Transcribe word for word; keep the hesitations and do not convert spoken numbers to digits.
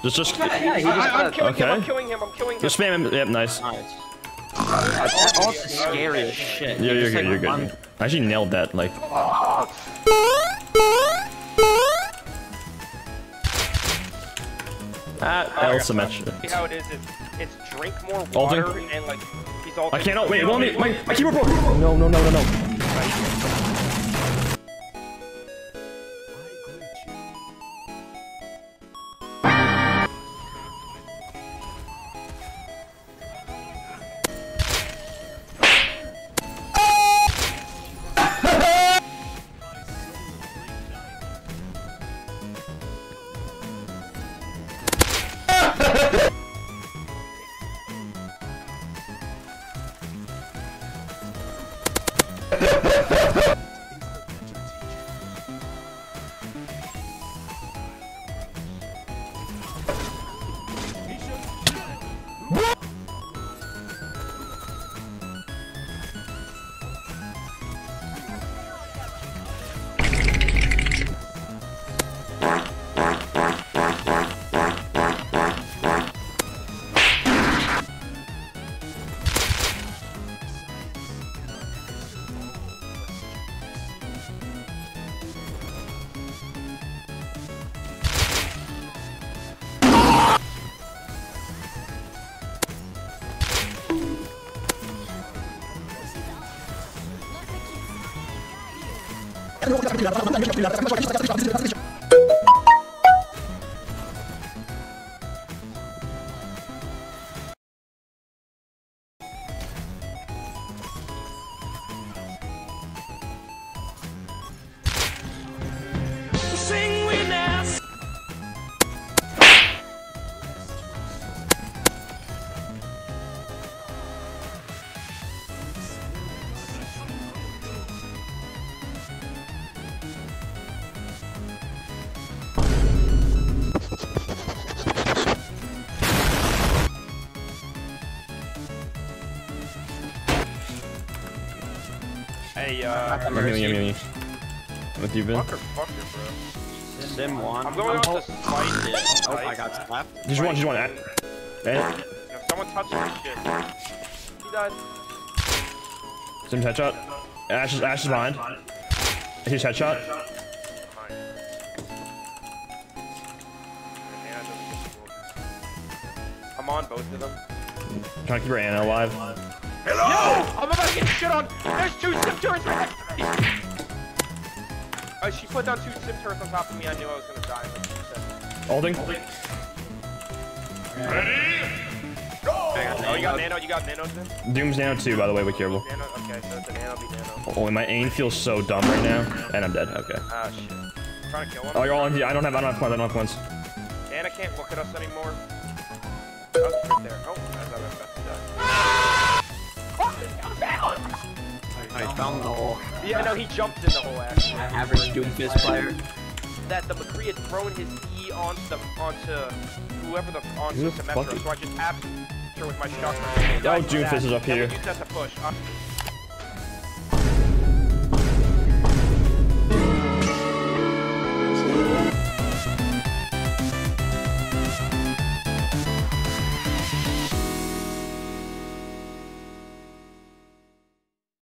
Just, just. Yeah, he I, just I'm, killing okay. him, I'm killing him. I'm killing him. Just spam him. Yep, nice. Nice. That ult is scary as shit. Yeah, you're just, good. like, You're good. run- I actually nailed that. Like. Ah, L symmetric. See how it is? It's, it's drink more Ulting. water and like he's all. I cannot wait. Well, me, my, my keyboard broke. No, no, no, no, no. Hey, uh, Gimme, gimme, gimme. With you, Ben. fucker, fucker, bro. Sim one. I'm going on to spite it. Oh, I got slapped. Just one, just one. Eh? If someone touches this shit, he died. Sim headshot. Ash is, Ash is behind. Here's headshot. I'm on both of them. Trying to keep her Anna alive. Hello! Yo! I'm about to get shit on! There's two sim turrets right next to me! Uh, she put down two sim turrets on top of me. I knew I was gonna die, like she said. Holding. Ready? Go! Oh, you got nano? You got nano, Sim? Doom's nano too, by the way. Be careful. Nano? Okay, so it's a nano be nano. Oh, my aim feels so dumb right now, and I'm dead. Okay. Ah, shit. I'm trying to kill him. Oh, you're all in. I don't have. I don't have points. I don't have points. Anna can't look at us anymore. Oh, she's right there. Oh, I thought I was about to die. I found the hole. Yeah, no, he jumped in the hole, actually. Average Doomfist player. That the McCree had thrown his E onto the, onto whoever the, onto Who the fuck Symmetra, is- so I just absolutely with my shotgun. Oh, Doomfist is up here. Use that to push. Uh,